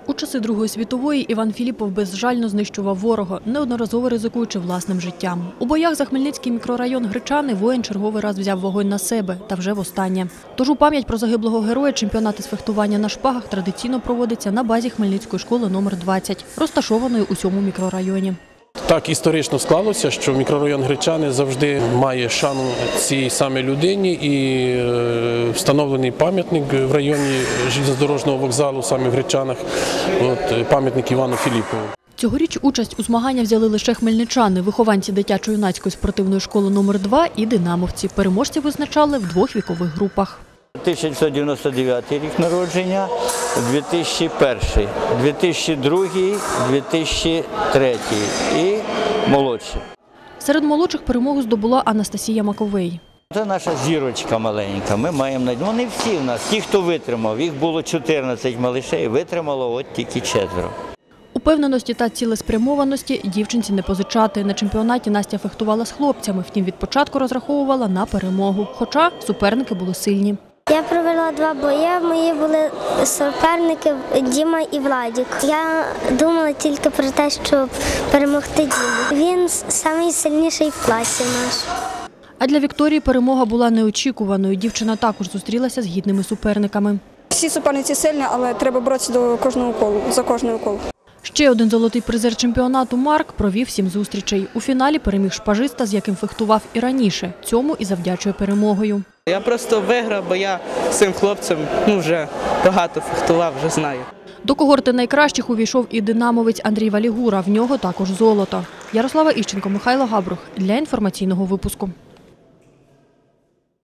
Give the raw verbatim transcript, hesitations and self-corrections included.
У часи Другої світової Іван Філіпов безжально знищував ворога, неодноразово ризикуючи власним життям. У боях за Хмельницький мікрорайон Гречани воїн черговий раз взяв вогонь на себе, та вже востаннє. Тож у пам'ять про загиблого героя чемпіонат із фехтування на шпагах традиційно проводиться на базі Хмельницької школи номер двадцять, розташованої у цьому мікрорайоні. Так історично склалося, що мікрорайон Гречани завжди має шану цій саме людині, і встановлений пам'ятник в районі железнодорожного вокзалу, саме в Гречанах, от, пам'ятник Івану Філіпову. Цьогоріч участь у змаганнях взяли лише хмельничани, вихованці дитячо-юнацької спортивної школи номер два і динамовці. Переможці визначали в двох вікових групах. тисяча дев'ятсот дев'яносто дев'ятий рік народження, дві тисячі перший, дві тисячі другий, дві тисячі третій і молодші. Серед молодших перемогу здобула Анастасія Маковей. Це наша зірочка маленька. Ми маємо надію. Вони всі в нас, ті, хто витримав, їх було чотирнадцять малишей, витримало от тільки четверо. Упевненості та цілеспрямованості дівчинці не позичати. На чемпіонаті Настя фехтувала з хлопцями, втім від початку розраховувала на перемогу. Хоча суперники були сильні. Я провела два бої, мої були суперники Діма і Владик. Я думала тільки про те, щоб перемогти Діму. Він найсильніший в класі наш. А для Вікторії перемога була неочікуваною. Дівчина також зустрілася з гідними суперниками. Всі суперниці сильні, але треба боротися до кожного колу, за кожною колу. Ще один золотий призер чемпіонату Марк провів сім зустрічей. У фіналі переміг шпажиста, з яким фехтував і раніше. Цьому і завдячує перемогою. Я просто виграв, бо я з цим хлопцем ну, вже багато фехтував, вже знаю. До когорти найкращих увійшов і динамовець Андрій Валігура. В нього також золото. Ярослава Іщенко, Михайло Габрух для інформаційного випуску.